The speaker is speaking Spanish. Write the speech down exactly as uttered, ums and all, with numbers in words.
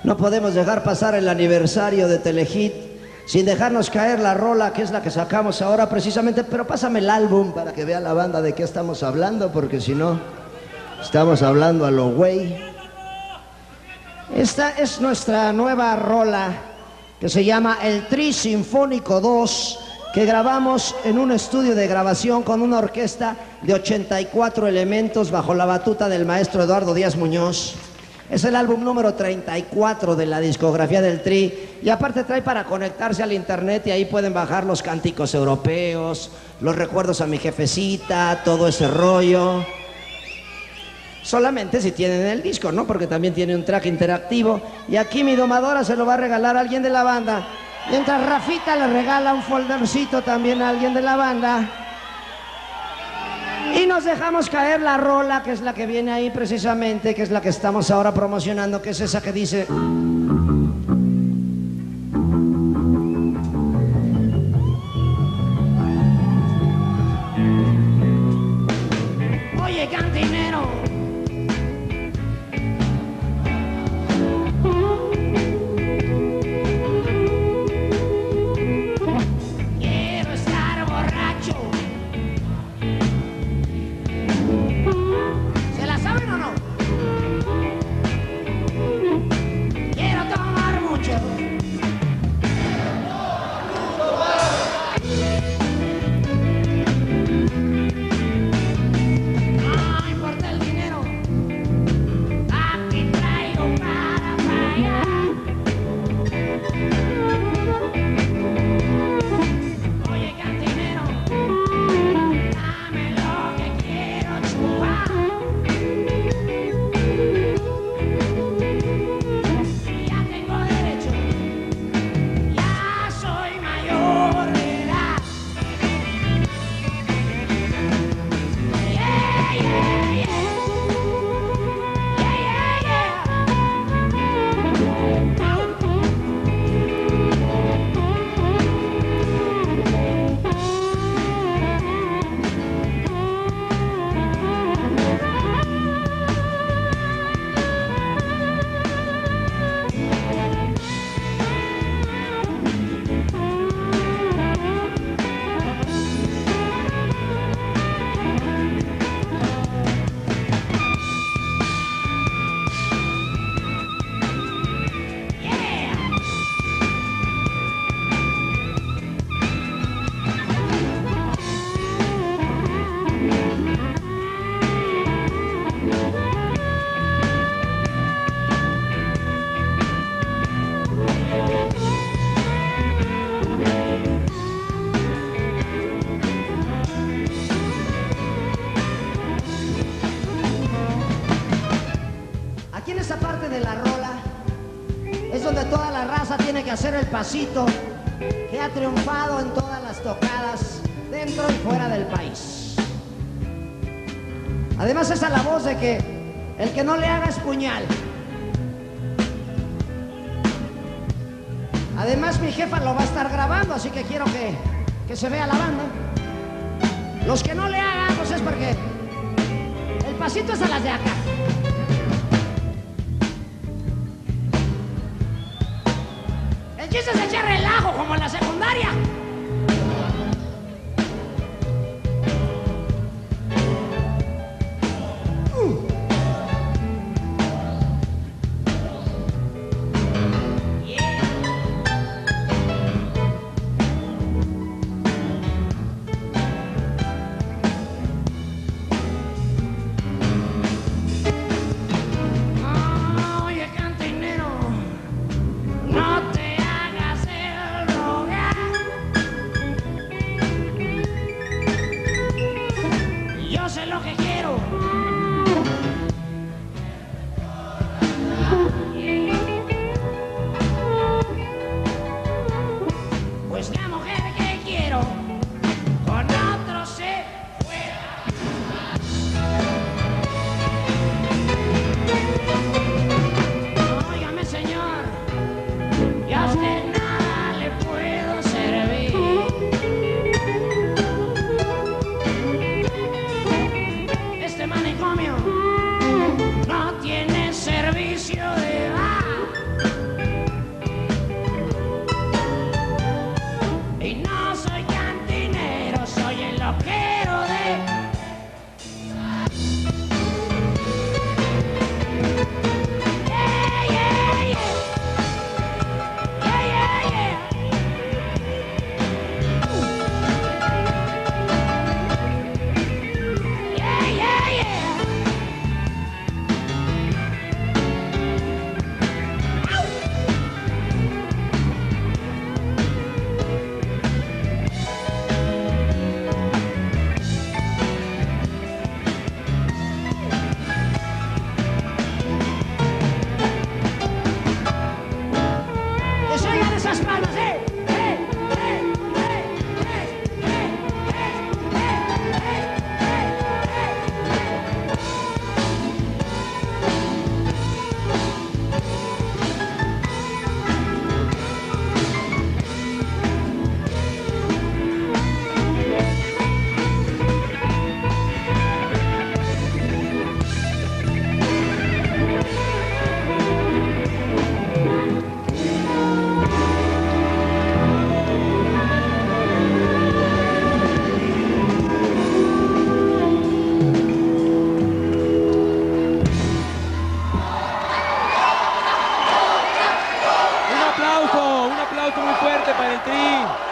No podemos dejar pasar el aniversario de Telehit sin dejarnos caer la rola, que es la que sacamos ahora precisamente. Pero pásame el álbum para que vea la banda de qué estamos hablando, porque si no, estamos hablando a lo güey. Esta es nuestra nueva rola que se llama El Tri Sinfónico dos, que grabamos en un estudio de grabación con una orquesta de ochenta y cuatro elementos bajo la batuta del maestro Eduardo Díaz Muñoz. Es el álbum número treinta y cuatro de la discografía del Tri, y aparte trae para conectarse al internet, y ahí pueden bajar los cánticos europeos, los recuerdos a mi jefecita, todo ese rollo. Solamente si tienen el disco, ¿no? Porque también tiene un track interactivo, y aquí mi domadora se lo va a regalar a alguien de la banda, mientras Rafita le regala un foldercito también a alguien de la banda. Y nos dejamos caer la rola, que es la que viene ahí precisamente, que es la que estamos ahora promocionando, que es esa que dice... Oye, cantinero, quiero estar borracho. ¿Se la saben o no? Quiero tomar mucho. No importa el dinero, aquí traigo para pagar. Oye, cantinero, dame lo que quiero chupar. Ya tengo derecho, ya soy mayor de edad. Yeah, yeah, yeah. Yeah, Aquí en esa parte de la rola es donde toda la raza tiene que hacer el pasito que ha triunfado en todas las tocadas dentro y fuera del país. Además, esa es la voz de que el que no le haga es puñal. Además, mi jefa lo va a estar grabando, así que quiero que, que se vea la banda. Los que no le hagan, pues es porque el pasito es a las de acá. El chiste es echar relajo, como en la secundaria. Oye, cantinero, no te hagas el rogar. Yo sé lo que quiero. Pues la mujer que quiero con otro se fuera. Óigame, señor, y a usted nada le puedo servir. Este manicomio no tiene servicio de bar. aplauso, un aplauso muy fuerte para el Tri.